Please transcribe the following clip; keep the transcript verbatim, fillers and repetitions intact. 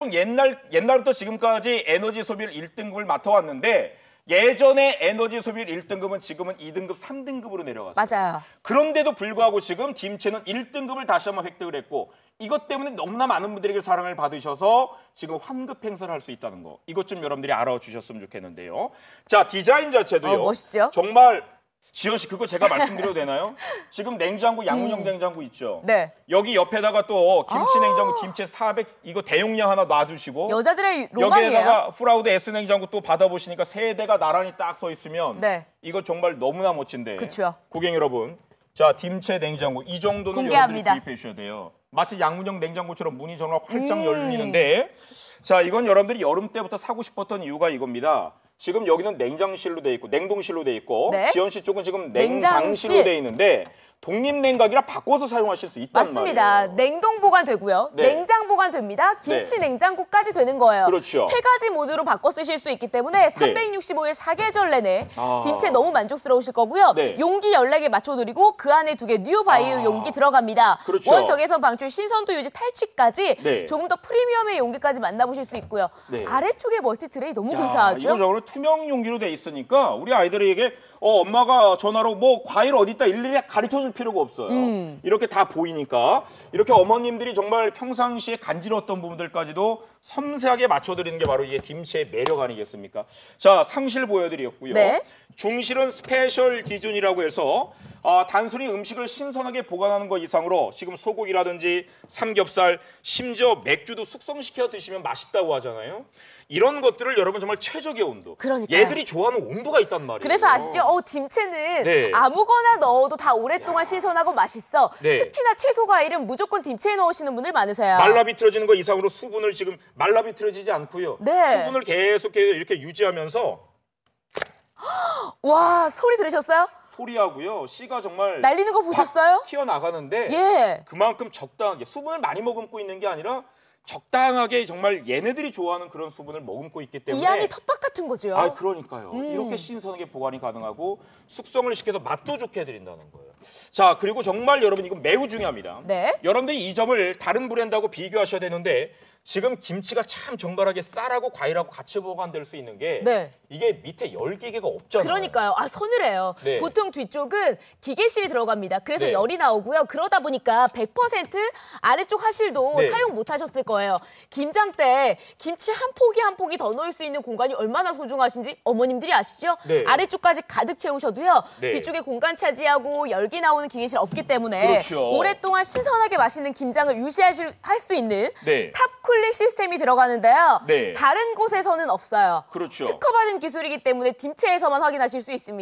옛날, 옛날부터 지금까지 에너지 소비를 일 등급을 맡아왔는데 예전에 에너지 소비율 일 등급은 지금은 이 등급, 삼 등급으로 내려갔어요. 맞아요. 그런데도 불구하고 지금 김치는 일 등급을 다시 한번 획득을 했고 이것 때문에 너무나 많은 분들에게 사랑을 받으셔서 지금 환급 행사를 할 수 있다는 거. 이것 좀 여러분들이 알아주셨으면 좋겠는데요. 자, 디자인 자체도요. 어, 멋있죠? 정말 지현 씨 그거 제가 말씀드려도 되나요? 지금 냉장고, 양문형 음. 냉장고 있죠? 네. 여기 옆에다가 또 김치 냉장고, 김치 사백 이거 대용량 하나 놔주시고 여자들의 로망이에요. 여기에다가 프라우드 S 냉장고 또 받아보시니까 세 대가 나란히 딱 서 있으면 네. 이거 정말 너무나 멋진데. 그렇죠. 고객 여러분, 자 딤체 냉장고 이 정도는 공개합니다. 여러분들이 구입해 주셔야 돼요. 마치 양문형 냉장고처럼 문이 정말 활짝 음. 열리는데 자 이건 여러분들이 여름 때부터 사고 싶었던 이유가 이겁니다. 지금 여기는 냉장실로 돼 있고 냉동실로 돼 있고 네. 지연 씨 쪽은 지금 냉장실. 냉장실로 돼 있는데 독립냉각이라 바꿔서 사용하실 수 있단 맞습니다. 말이에요. 냉동 보관 되고요. 네. 냉장 보관 됩니다. 김치 네. 냉장고까지 되는 거예요. 그렇죠. 세 가지 모드로 바꿔 쓰실 수 있기 때문에 삼백육십오 일 사계절 내내 아. 김치에 너무 만족스러우실 거고요. 네. 용기 열네 개 맞춰드리고 그 안에 두 개 뉴 바이오 아. 용기 들어갑니다. 그렇죠. 원적외선 방출, 신선도 유지, 탈취까지 네. 조금 더 프리미엄의 용기까지 만나보실 수 있고요. 네. 아래쪽에 멀티트레이 너무 야, 근사하죠? 이거 정말 투명 용기로 돼 있으니까 우리 아이들에게 어, 엄마가 전화로 뭐 과일 어디 있다 일일이 가르쳐줄 필요가 없어요. 음. 이렇게 다 보이니까 이렇게 어머님들이 정말 평상시에 간지러웠던 부분들까지도 섬세하게 맞춰드리는 게 바로 이게 딤체의 매력 아니겠습니까? 자, 상실 보여드렸고요. 네. 중실은 스페셜 기준이라고 해서 아, 단순히 음식을 신선하게 보관하는 것 이상으로 지금 소고기라든지 삼겹살, 심지어 맥주도 숙성시켜 드시면 맛있다고 하잖아요. 이런 것들을 여러분 정말 최적의 온도. 그러니까요. 얘들이 좋아하는 온도가 있단 말이에요. 그래서 아시죠? 어, 딤체는 네. 아무거나 넣어도 다 오랫동안 야. 신선하고 맛있어. 네. 특히나 채소 과일은 무조건 딤체에 넣으시는 분들 많으세요. 말라 비틀어지는 거 이상으로 수분을 지금 말라 비틀어지지 않고요. 네. 수분을 계속 이렇게 유지하면서 와, 소리 들으셨어요? 소리하고요. 씨가 정말 날리는 거 보셨어요? 튀어나가는데 예. 그만큼 적당하게 수분을 많이 머금고 있는 게 아니라 적당하게 정말 얘네들이 좋아하는 그런 수분을 머금고 있기 때문에 이 안이 텃밭 같은 거죠. 아, 그러니까요. 음. 이렇게 신선하게 보관이 가능하고 숙성을 시켜서 맛도 좋게 해드린다는 거예요. 자, 그리고 정말 여러분 이거 매우 중요합니다. 네. 여러분들이 이 점을 다른 브랜드하고 비교하셔야 되는데 지금 김치가 참 정갈하게 쌀하고 과일하고 같이 보관될 수 있는 게 네. 이게 밑에 열기계가 없잖아요. 그러니까요. 아, 서늘해요. 네. 보통 뒤쪽은 기계실이 들어갑니다. 그래서 네. 열이 나오고요. 그러다 보니까 백 퍼센트 아래쪽 하실도 네. 사용 못 하셨을 거예요. 김장 때 김치 한 포기 한 포기 더 넣을 수 있는 공간이 얼마나 소중하신지 어머님들이 아시죠? 네. 아래쪽까지 가득 채우셔도요. 네. 뒤쪽에 공간 차지하고 열기 나오는 기계실 없기 때문에 그렇죠. 오랫동안 신선하게 맛있는 김장을 유지하실 할 수 있는 네. 탑쿨링 시스템이 들어가는데요. 네. 다른 곳에서는 없어요. 그렇죠. 특허받은 기술이기 때문에 딤체에서만 확인하실 수 있습니다.